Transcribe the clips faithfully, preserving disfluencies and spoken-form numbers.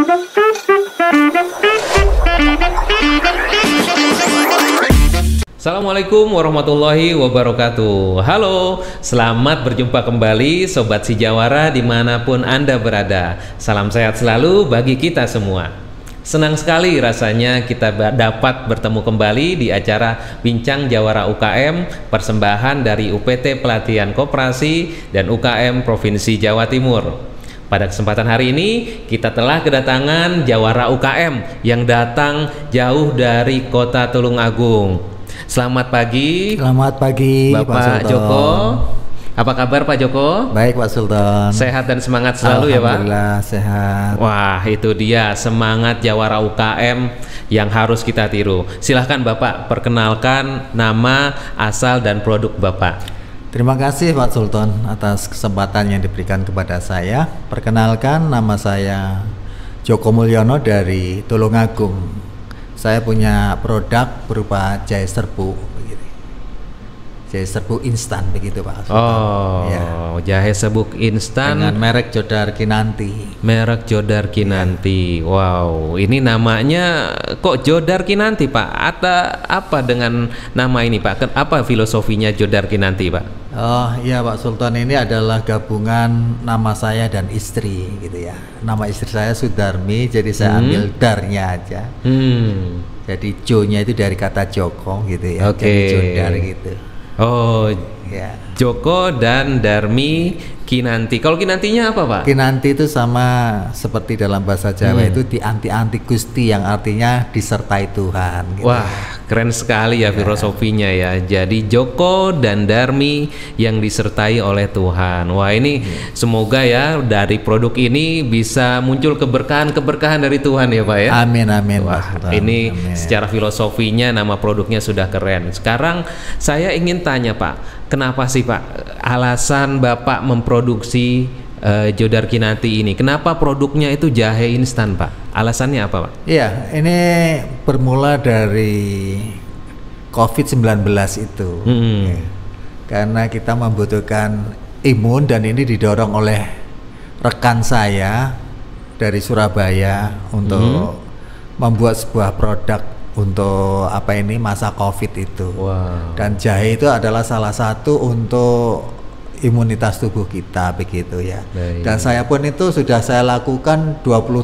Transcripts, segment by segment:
Assalamualaikum warahmatullahi wabarakatuh. Halo, selamat berjumpa kembali Sobat Si Jawara dimanapun Anda berada. Salam sehat selalu bagi kita semua. Senang sekali rasanya kita dapat bertemu kembali di acara Bincang Jawara U K M, persembahan dari U P T Pelatihan Koperasi dan U K M Provinsi Jawa Timur. Pada kesempatan hari ini kita telah kedatangan Jawara U K M yang datang jauh dari kota Tulungagung. Selamat pagi. Selamat pagi Bapak Pak Joko. Apa kabar Pak Joko? Baik Pak Sultan. Sehat dan semangat selalu ya Pak? Alhamdulillah sehat. Wah, itu dia semangat Jawara U K M yang harus kita tiru. Silahkan Bapak perkenalkan nama, asal dan produk Bapak. Terima kasih Pak Sultan atas kesempatan yang diberikan kepada saya. Perkenalkan, nama saya Joko Mulyono dari Tulungagung. Saya punya produk berupa jahe serbu, begitu. Jahe serbu instan begitu Pak Sultan. Oh, ya. Jahe serbuk instan dengan merek Jodar Kinanti. Merek Jodar Kinanti. Ya. Wow, ini namanya kok Jodar Kinanti Pak? Atau apa dengan nama ini Pak? Apa filosofinya Jodar Kinanti Pak? Oh iya Pak Sultan, ini adalah gabungan nama saya dan istri gitu ya. Nama istri saya Sudarmi, jadi saya hmm. ambil darnya aja. Hmm. Jadi Jo-nya itu dari kata Joko gitu ya. Oke. Okay. Jadi Jodar gitu. Oh ya. Joko dan Darmi Kinanti. Kalau Kinantinya apa Pak? Kinanti itu sama seperti dalam bahasa Jawa hmm. itu di anti-anti Gusti, yang artinya disertai Tuhan gitu. Wah, keren sekali ya, ya filosofinya ya. Jadi Joko dan Darmi yang disertai oleh Tuhan. Wah, ini hmm. semoga ya dari produk ini bisa muncul keberkahan-keberkahan dari Tuhan ya Pak ya. Amin amin. Wah, Pak, ini amin. Secara filosofinya nama produknya sudah keren. Sekarang saya ingin tanya Pak, kenapa sih Pak alasan Bapak memproduksi uh, Jodar Kinanti ini? Kenapa produknya itu jahe instan Pak? Alasannya apa Pak? Iya, ini bermula dari COVID sembilan belas itu. Hmm. Ya. Karena kita membutuhkan imun, dan ini didorong oleh rekan saya dari Surabaya untuk hmm. membuat sebuah produk untuk apa ini masa COVID itu. Wow. Dan jahe itu adalah salah satu untuk imunitas tubuh kita begitu ya. Baik. Dan saya pun itu sudah saya lakukan dua puluh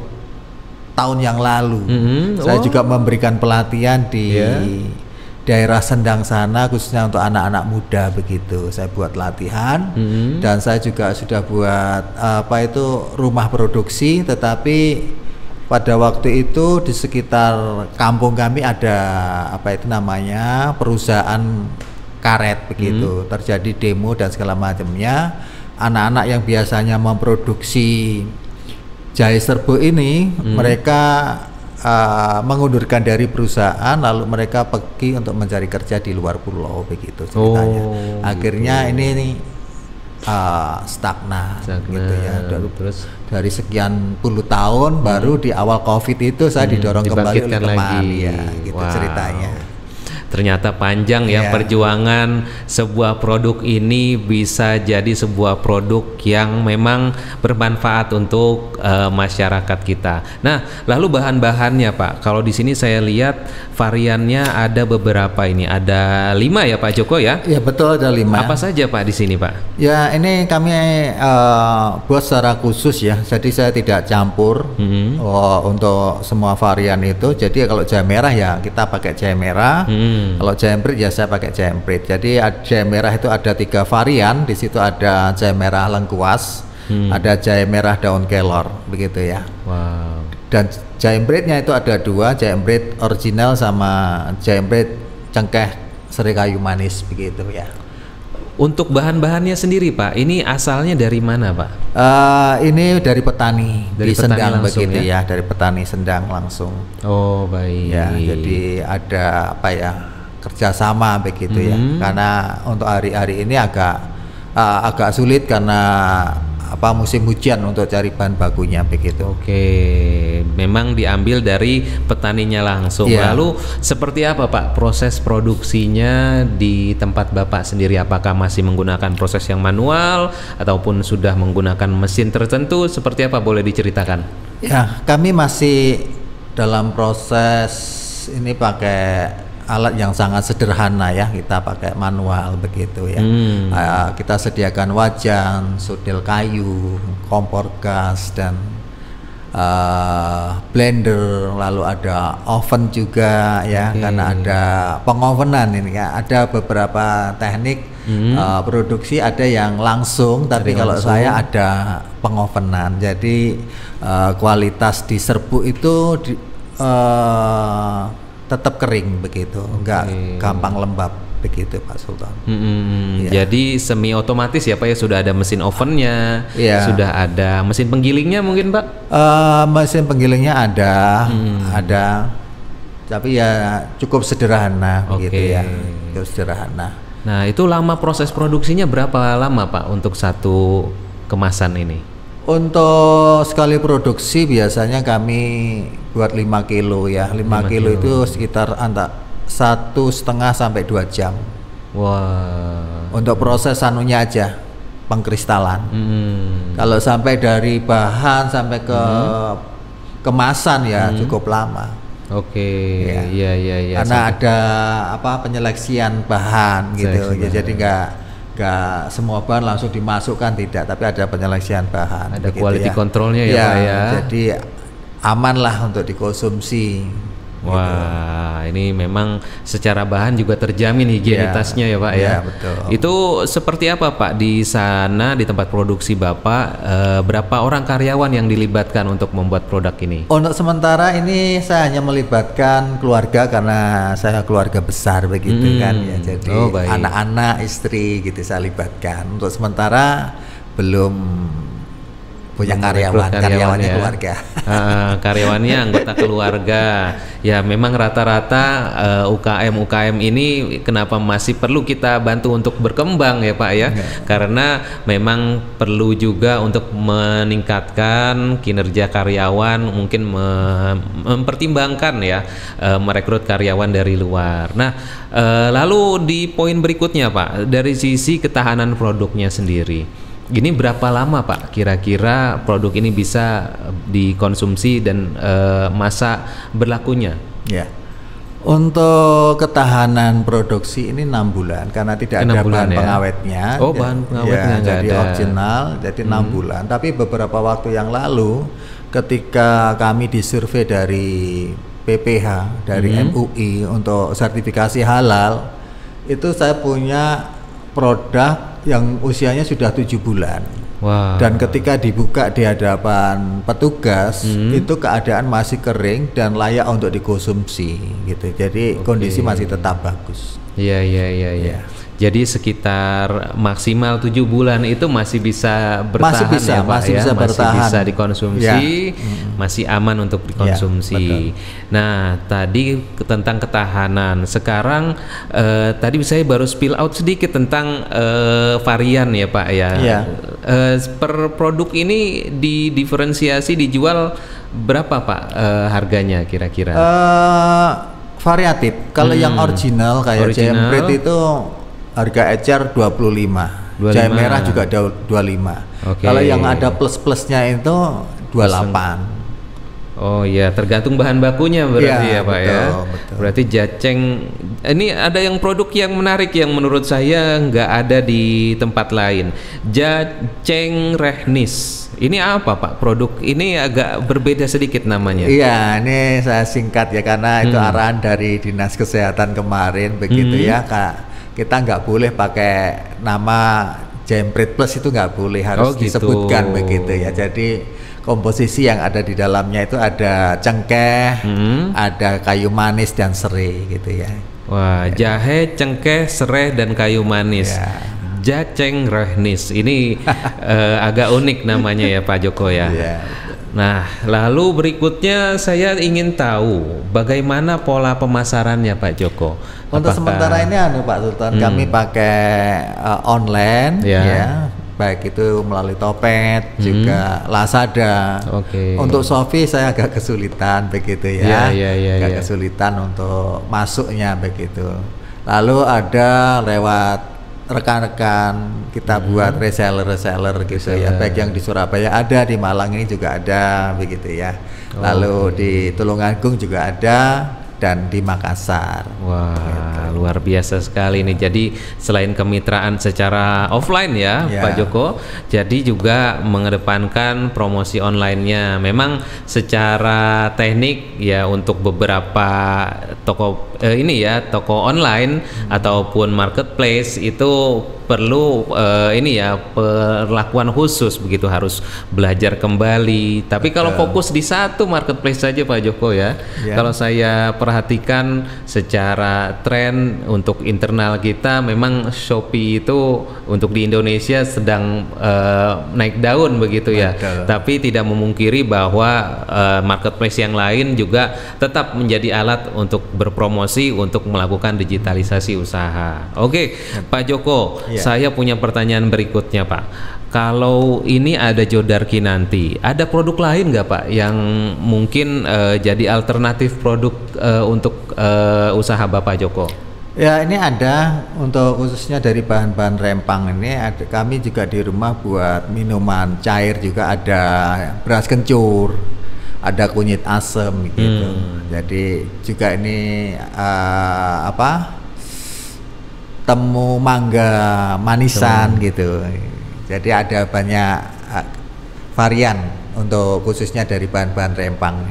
tahun yang lalu. Mm-hmm. Saya oh. juga memberikan pelatihan di yeah. daerah Sendang sana, khususnya untuk anak-anak muda begitu. Saya buat latihan mm-hmm. dan saya juga sudah buat apa itu rumah produksi, tetapi pada waktu itu di sekitar kampung kami ada apa itu namanya perusahaan karet begitu. Hmm. Terjadi demo dan segala macamnya. Anak-anak yang biasanya memproduksi jahe serbu ini hmm. mereka uh, mengundurkan dari perusahaan, lalu mereka pergi untuk mencari kerja di luar pulau begitu ceritanya. Oh, akhirnya gitu. ini nih Uh, stagnan, stagnan gitu ya. Dari, terus dari sekian puluh tahun hmm. baru di awal COVID itu saya hmm, didorong kembali oleh teman ya, gitu wow. ceritanya. Ternyata panjang ya yeah. perjuangan sebuah produk ini bisa jadi sebuah produk yang memang bermanfaat untuk uh, masyarakat kita. Nah, lalu bahan-bahannya Pak, kalau di sini saya lihat variannya ada beberapa ini, ada lima ya Pak Joko ya? Ya betul, ada lima. Apa saja Pak di sini Pak? Ya ini kami uh, buat secara khusus ya, jadi saya tidak campur mm-hmm. oh, untuk semua varian itu. Jadi kalau jahe merah ya kita pakai jahe merah. Mm. Kalau jemprit ya saya pakai jemprit. Jadi jahe merah itu ada tiga varian. Di situ ada jahe merah lengkuas, hmm. ada jahe merah daun kelor, begitu ya. Wow. Dan jempritnya itu ada dua, jemprit original sama jemprit cengkeh serai kayu manis, begitu ya. Untuk bahan-bahannya sendiri Pak, ini asalnya dari mana Pak? Uh, ini dari petani dari di petani Sendang begitu ya? ya, dari petani Sendang langsung. Oh baik. Ya, jadi ada apa ya? kerjasama begitu hmm. ya, karena untuk hari-hari ini agak uh, agak sulit karena apa musim hujan untuk cari bahan bakunya begitu. Oke, memang diambil dari petaninya langsung. Iya. Lalu seperti apa Pak proses produksinya di tempat Bapak sendiri? Apakah masih menggunakan proses yang manual ataupun sudah menggunakan mesin tertentu? Seperti apa, boleh diceritakan? Ya, kami masih dalam proses ini pakai alat yang sangat sederhana ya, kita pakai manual begitu ya. Hmm. Uh, kita sediakan wajan, sudel kayu, kompor gas, dan uh, blender, lalu ada oven juga ya, okay. karena ada pengovenan ini ya. Ada beberapa teknik hmm. uh, produksi, ada yang langsung, tapi Dari kalau langsung. saya ada pengovenan. Jadi uh, kualitas di serbuk itu di, uh, tetap kering begitu, enggak okay. gampang lembab begitu Pak Sultan. Hmm, Ya. Jadi semi otomatis ya Pak ya, sudah ada mesin ovennya, Ya. sudah ada mesin penggilingnya mungkin Pak? Uh, mesin penggilingnya ada, Hmm. ada, tapi ya cukup sederhana Oke. gitu ya, cukup sederhana. Nah itu lama proses produksinya berapa lama Pak untuk satu kemasan ini? Untuk sekali produksi biasanya kami buat lima kilo ya, lima kilo itu sekitar antara satu setengah sampai dua jam. Wah. Untuk proses anunya aja, pengkristalan. Hmm. Kalau sampai dari bahan sampai ke Hmm. kemasan ya Hmm. cukup lama. Oke, Ya. iya iya iya. Karena Sampai- ada apa penyeleksian bahan gitu. Seleksi Ya, bahan. jadi nggak nggak semua bahan langsung dimasukkan, tidak, tapi ada penyeleksian bahan. Ada begitu quality ya. controlnya ya, Pak ya. Jadi aman lah untuk dikonsumsi. Wah, ini memang secara bahan juga terjamin higienitasnya ya, Pak ya. Iya, betul. Itu seperti apa Pak di sana di tempat produksi Bapak? Eh, berapa orang karyawan yang dilibatkan untuk membuat produk ini? Untuk sementara ini saya hanya melibatkan keluarga karena saya keluarga besar begitu Hmm. kan ya. Jadi Oh, baik. anak-anak, istri gitu saya libatkan. Untuk sementara belum punya Belum karyawan, merekrut karyawan karyawannya ya. keluarga. Ah, karyawannya anggota keluarga. Ya memang rata-rata eh, U K M U K M ini kenapa masih perlu kita bantu untuk berkembang ya Pak ya? Ya. Karena memang perlu juga untuk meningkatkan kinerja karyawan, mungkin me- mempertimbangkan ya eh, merekrut karyawan dari luar. Nah, eh, lalu di poin berikutnya Pak, dari sisi ketahanan produknya sendiri. Ini berapa lama Pak kira-kira produk ini bisa dikonsumsi dan eh, masa berlakunya? Ya. Untuk ketahanan produksi ini enam bulan karena tidak Enam ada bulan bahan ya? pengawetnya. Oh, Ya, bahan pengawetnya ya, nggak jadi ada. original, jadi enam Hmm. bulan. Tapi beberapa waktu yang lalu ketika kami disurvei dari P P H, dari Hmm. M U I untuk sertifikasi halal, itu saya punya produk yang usianya sudah tujuh bulan. Wah. Dan ketika dibuka di hadapan petugas, Hmm. itu keadaan masih kering dan layak untuk dikonsumsi gitu. Jadi Oke. kondisi masih tetap bagus. Iya iya iya iya. Ya. Jadi sekitar maksimal tujuh bulan itu masih bisa bertahan Masih bisa, ya Pak masih ya? bisa bertahan. bisa dikonsumsi, Ya. masih aman untuk dikonsumsi. Nah tadi ke- tentang ketahanan. Sekarang eh, tadi saya baru spill out sedikit tentang eh, varian ya Pak ya. Ya. Eh, per produk ini didiferensiasi dijual berapa Pak eh, harganya kira-kira? Eh, variatif. Kalau yang Hmm. original kayak Original. Jempret itu harga ecer dua puluh lima. dua puluh lima. Jaya merah juga ada dua puluh lima. Oke. Kalau yang ada plus-plusnya itu dua puluh delapan. Oh iya, tergantung bahan bakunya berarti Iya, ya Pak ya. betul, betul. Berarti jaceng. Ini ada yang produk yang menarik yang menurut saya nggak ada di tempat lain. Jaceng Rehnis. Ini apa Pak? Produk ini agak berbeda sedikit namanya. Iya, ini saya singkat ya karena itu Hmm. arahan dari Dinas Kesehatan kemarin begitu Hmm. ya Kak. Kita nggak boleh pakai nama Jempret Plus, itu nggak boleh, harus Oh, gitu. disebutkan begitu ya. Jadi komposisi yang ada di dalamnya itu ada cengkeh, Hmm. ada kayu manis dan serai gitu ya. Wah, jahe, cengkeh, serai dan kayu manis. Ya. Jaceng Rehnis. Ini eh, agak unik namanya ya Pak Joko ya. Iya. Nah, lalu berikutnya saya ingin tahu bagaimana pola pemasarannya Pak Joko. Untuk Apakah- sementara ini anu Pak Sultan, Hmm. kami pakai uh, online Ya. ya. baik itu melalui Topet, hmm. juga Lazada. Oke. Untuk Shopee saya agak kesulitan begitu ya, ya, ya, ya agak ya. kesulitan untuk masuknya begitu. Lalu ada lewat rekan-rekan kita hmm. buat reseller-reseller gitu reseller. ya, baik yang di Surabaya ada, di Malang ini juga ada begitu ya. Lalu oh, okay. di Tulungagung juga ada, dan di Makassar. Wah, gitu. Luar biasa sekali nih. Jadi selain kemitraan secara offline ya, ya, Pak Joko, jadi juga mengedepankan promosi online-nya. Memang secara teknik ya untuk beberapa toko eh, ini ya, toko online hmm. ataupun marketplace itu perlu uh, ini ya perlakuan khusus begitu, harus belajar kembali. Tapi kalau fokus di satu marketplace saja Pak Joko ya, yeah. kalau saya perhatikan secara tren untuk internal kita, memang Shopee itu untuk di Indonesia sedang uh, naik daun begitu ya. Betul. Tapi tidak memungkiri bahwa uh, marketplace yang lain juga tetap menjadi alat untuk berpromosi, untuk melakukan digitalisasi usaha. Oke, okay, Pak Joko. Yeah. Saya punya pertanyaan berikutnya Pak. Kalau ini ada Jodar Kinanti, ada produk lain nggak Pak yang mungkin uh, jadi alternatif produk uh, untuk uh, usaha Bapak Joko? Ya, ini ada untuk khususnya dari bahan-bahan rempang ini. Ada, kami juga di rumah buat minuman cair juga, ada beras kencur, ada kunyit asem gitu. Hmm. Jadi juga ini uh, apa? Temu mangga manisan Temu. gitu. Jadi ada banyak uh, varian untuk khususnya dari bahan-bahan rempang.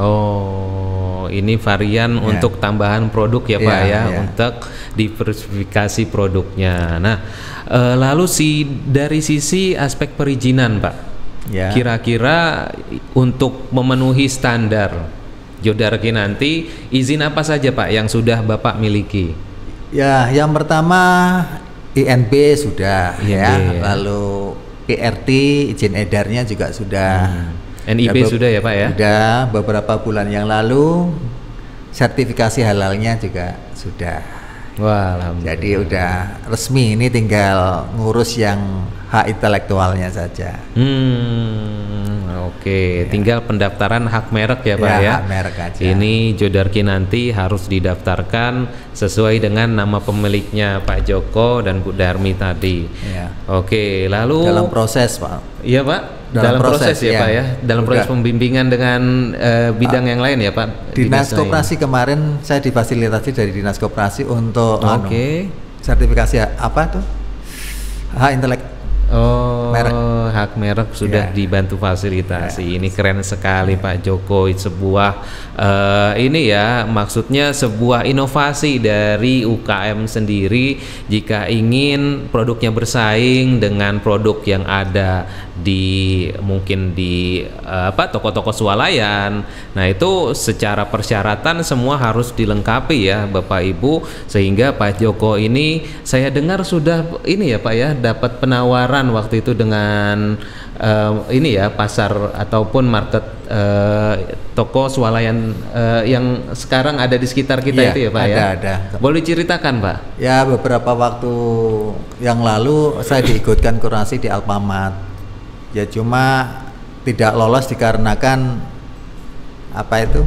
Oh, ini varian ya. untuk tambahan produk ya, ya Pak ya, ya, untuk diversifikasi produknya. Nah, uh, lalu si dari sisi aspek perizinan Pak, ya. kira-kira untuk memenuhi standar Jodar Kinanti, izin apa saja Pak yang sudah Bapak miliki? Ya, yang pertama I N B sudah I N B, ya. ya, lalu P R T izin edarnya juga sudah, hmm. N I B ya, sudah ya Pak ya? Sudah, beberapa bulan yang lalu sertifikasi halalnya juga sudah. Wah, alhamdulillah. Jadi udah resmi, ini tinggal ngurus yang hak intelektualnya saja. Hmm, oke, okay. ya. Tinggal pendaftaran hak merek ya Pak ya. ya? Hak merek aja. Ini Jodar Kinanti harus didaftarkan sesuai dengan nama pemiliknya Pak Joko dan Bu Darmi tadi. Ya. Oke, lalu dalam proses Pak. Iya Pak. Dalam, dalam proses, proses ya, ya Pak ya. Dalam proses pembimbingan dengan uh, bidang uh, yang lain ya Pak. Dinas, Dinas Koperasi kemarin saya difasilitasi dari Dinas Koperasi untuk Oke. Okay. Anu, sertifikasi apa tuh? Hak intelek. Oh, merek. Hak merek sudah yeah. dibantu fasilitasi. Yeah. Ini keren sekali Pak Joko. Sebuah uh, ini ya, maksudnya sebuah inovasi dari U K M sendiri jika ingin produknya bersaing dengan produk yang ada di mungkin di uh, apa toko-toko swalayan. Nah, itu secara persyaratan semua harus dilengkapi ya Bapak Ibu, sehingga Pak Joko ini saya dengar sudah ini ya Pak ya, dapat penawaran waktu itu dengan uh, ini ya pasar ataupun market uh, toko swalayan uh, yang sekarang ada di sekitar kita ya, itu ya Pak ada, ya. Ada. Boleh ceritakan Pak? Ya, beberapa waktu yang lalu saya diikutkan kurasi di Alfamart. Ya cuma tidak lolos dikarenakan apa itu?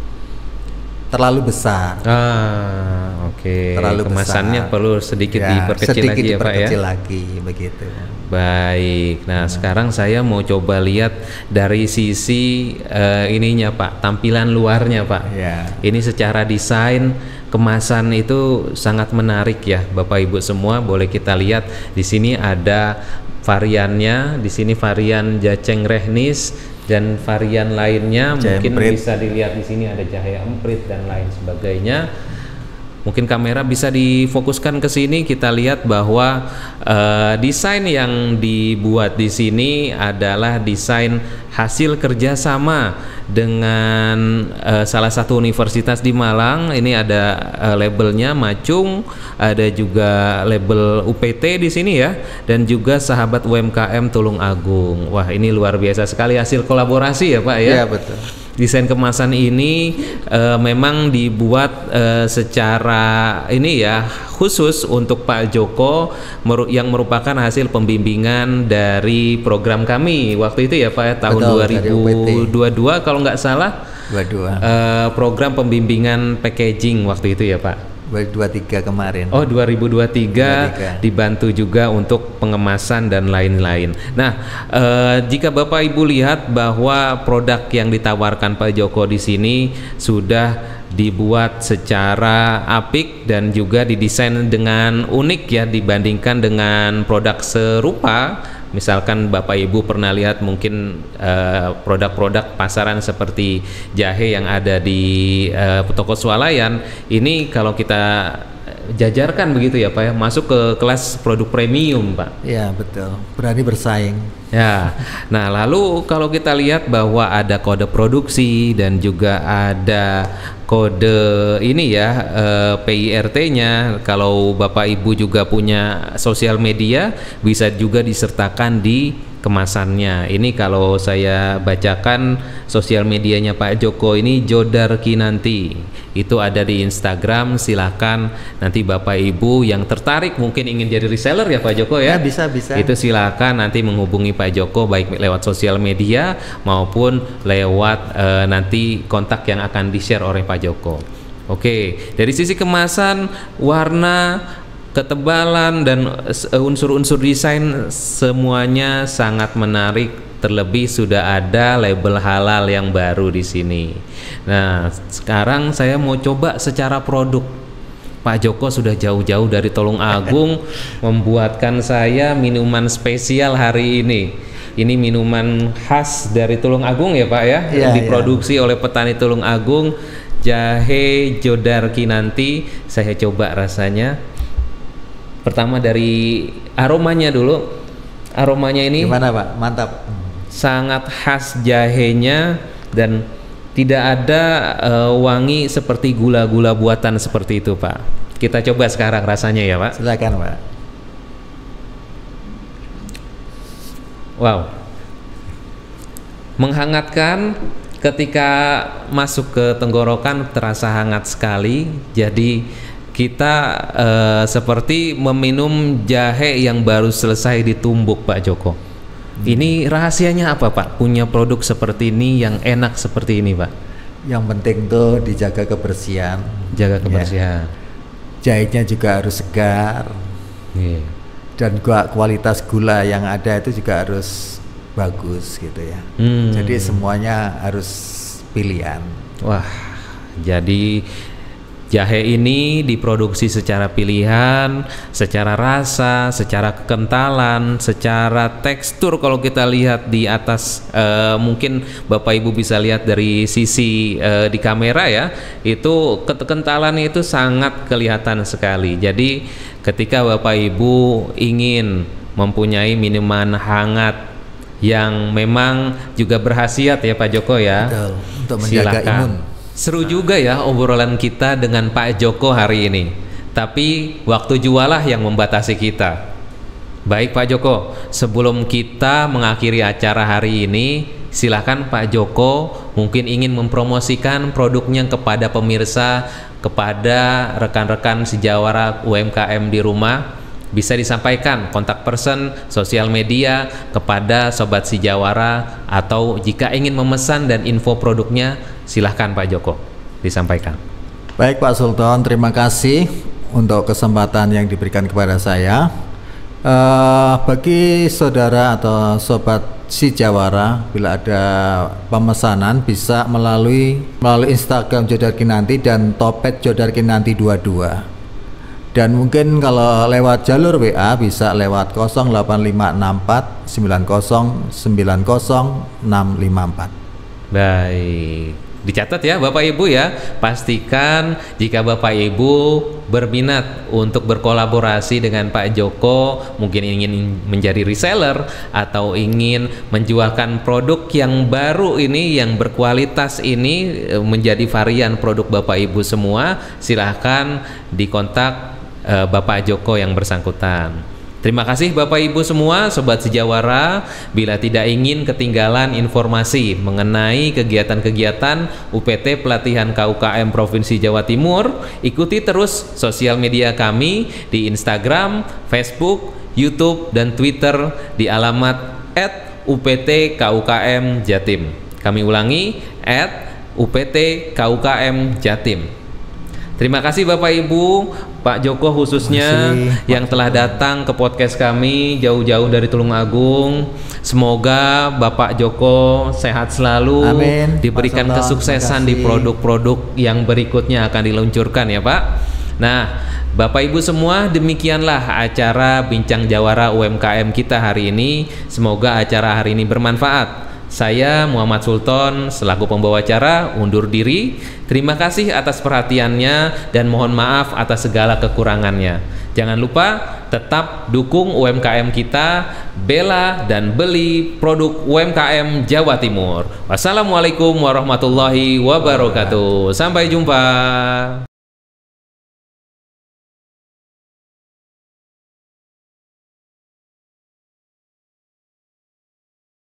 Terlalu besar. Ah, oke. Okay. Terlalu Kemasannya besar. Perlu sedikit ya, diperkecil sedikit lagi ya Pak ya. Sedikit lagi begitu. Baik. Nah, hmm. sekarang saya mau coba lihat dari sisi uh, ininya Pak, tampilan luarnya Pak. Ya. Ini secara desain kemasan itu sangat menarik ya, Bapak Ibu semua. Boleh kita lihat di sini ada variannya, di sini varian Jaceng Rehnis dan varian lainnya. Jahe mungkin emprit. Bisa dilihat di sini ada jahe emprit dan lain sebagainya. Mungkin kamera bisa difokuskan ke sini, kita lihat bahwa uh, desain yang dibuat di sini adalah desain hasil kerjasama dengan uh, salah satu universitas di Malang. Ini ada uh, labelnya Macung, ada juga label U P T di sini ya, dan juga sahabat U M K M Tulung Agung. Wah, ini luar biasa sekali hasil kolaborasi ya Pak ya. Iya betul. desain kemasan ini uh, memang dibuat uh, secara ini ya khusus untuk Pak Joko meru yang merupakan hasil pembimbingan dari program kami waktu itu ya Pak ya, tahun Betul, dua ribu dua puluh dua kalau nggak salah dua puluh dua. Uh, program pembimbingan packaging waktu itu ya Pak. dua ribu dua puluh tiga kemarin. Oh, dua ribu dua puluh tiga, dua ribu dua puluh tiga dibantu juga untuk pengemasan dan lain-lain. Nah, eh, jika Bapak Ibu lihat bahwa produk yang ditawarkan Pak Joko di sini sudah dibuat secara apik dan juga didesain dengan unik ya dibandingkan dengan produk serupa. Misalkan Bapak Ibu pernah lihat mungkin produk-produk uh, pasaran seperti jahe yang ada di uh, toko swalayan, ini kalau kita jajarkan begitu ya Pak ya, masuk ke kelas produk premium Pak. Ya betul, berani bersaing. Ya, nah lalu kalau kita lihat bahwa ada kode produksi dan juga ada kode ini ya eh, P I R T-nya. Kalau Bapak Ibu juga punya sosial media bisa juga disertakan di kemasannya. Ini kalau saya bacakan sosial medianya Pak Joko ini Jodar Kinanti. Itu ada di Instagram, silakan nanti Bapak Ibu yang tertarik mungkin ingin jadi reseller ya Pak Joko ya. Ya bisa bisa. Itu silakan nanti menghubungi Pak Joko baik lewat sosial media maupun lewat uh, nanti kontak yang akan di-share oleh Pak Joko. Oke, dari sisi kemasan, warna, ketebalan dan unsur-unsur desain semuanya sangat menarik. Terlebih sudah ada label halal yang baru di sini. Nah, sekarang saya mau coba secara produk. Pak Joko sudah jauh-jauh dari Tulungagung membuatkan saya minuman spesial hari ini. Ini minuman khas dari Tulungagung ya Pak ya, ya diproduksi ya. oleh petani Tulungagung, jahe Jodar Kinanti. Saya coba rasanya. Pertama dari aromanya dulu. Aromanya ini gimana Pak? Mantap. Sangat khas jahenya dan tidak ada uh, wangi seperti gula-gula buatan seperti itu Pak. Kita coba sekarang rasanya ya Pak. Silakan Pak. Wow, menghangatkan ketika masuk ke tenggorokan terasa hangat sekali. Jadi kita uh, seperti meminum jahe yang baru selesai ditumbuk Pak Joko. Ini rahasianya apa Pak? Punya produk seperti ini yang enak seperti ini Pak? Yang penting tuh dijaga kebersihan. Jaga kebersihan. Ya. Jahenya juga harus segar. Yeah. Dan gua kualitas gula yang ada itu juga harus bagus gitu ya. Hmm. Jadi semuanya harus pilihan. Wah, jadi jahe ini diproduksi secara pilihan, secara rasa, secara kekentalan, secara tekstur. Kalau kita lihat di atas, uh, mungkin Bapak Ibu bisa lihat dari sisi uh, di kamera ya, itu kekentalan itu sangat kelihatan sekali. Jadi ketika Bapak Ibu ingin mempunyai minuman hangat yang memang juga berkhasiat ya Pak Joko ya, betul, untuk menjaga silakan. Imun. Seru juga ya obrolan kita dengan Pak Joko hari ini. Tapi waktu jualah yang membatasi kita. Baik Pak Joko, sebelum kita mengakhiri acara hari ini, silakan Pak Joko mungkin ingin mempromosikan produknya kepada pemirsa, kepada rekan-rekan sejawara U M K M di rumah. Bisa disampaikan kontak person, sosial media kepada Sobat Sijawara, atau jika ingin memesan dan info produknya silahkan Pak Joko disampaikan. Baik Pak Sultan, terima kasih untuk kesempatan yang diberikan kepada saya. Uh, bagi saudara atau Sobat Sijawara, bila ada pemesanan bisa melalui melalui Instagram Jodar Kinanti dan Topet Jodar Kinanti dua puluh dua. Dan mungkin kalau lewat jalur W A bisa lewat nol delapan lima enam empat sembilan nol sembilan nol enam lima empat. Baik, dicatat ya Bapak Ibu ya. Pastikan jika Bapak Ibu berminat untuk berkolaborasi dengan Pak Joko, mungkin ingin menjadi reseller atau ingin menjualkan produk yang baru ini, yang berkualitas ini, menjadi varian produk Bapak Ibu semua, silahkan dikontak Bapak Joko yang bersangkutan. Terima kasih Bapak Ibu semua, Sobat Sejawara. Bila tidak ingin ketinggalan informasi mengenai kegiatan-kegiatan U P T Pelatihan K U K M Provinsi Jawa Timur, ikuti terus sosial media kami di Instagram, Facebook, YouTube, dan Twitter di alamat et U P T K U K M Jatim. Kami ulangi, et U P T K U K M Jatim. Terima kasih Bapak Ibu, Pak Joko khususnya yang telah datang ke podcast kami jauh-jauh dari Tulungagung. Semoga Bapak Joko sehat selalu, Amin. diberikan kesuksesan di produk-produk yang berikutnya akan diluncurkan ya Pak. Nah, Bapak Ibu semua, demikianlah acara Bincang Jawara U M K M kita hari ini. Semoga acara hari ini bermanfaat. Saya Muhammad Sultan selaku pembawa acara undur diri. Terima kasih atas perhatiannya dan mohon maaf atas segala kekurangannya. Jangan lupa tetap dukung U M K M kita, bela dan beli produk U M K M Jawa Timur. Wassalamualaikum warahmatullahi wabarakatuh. Sampai jumpa.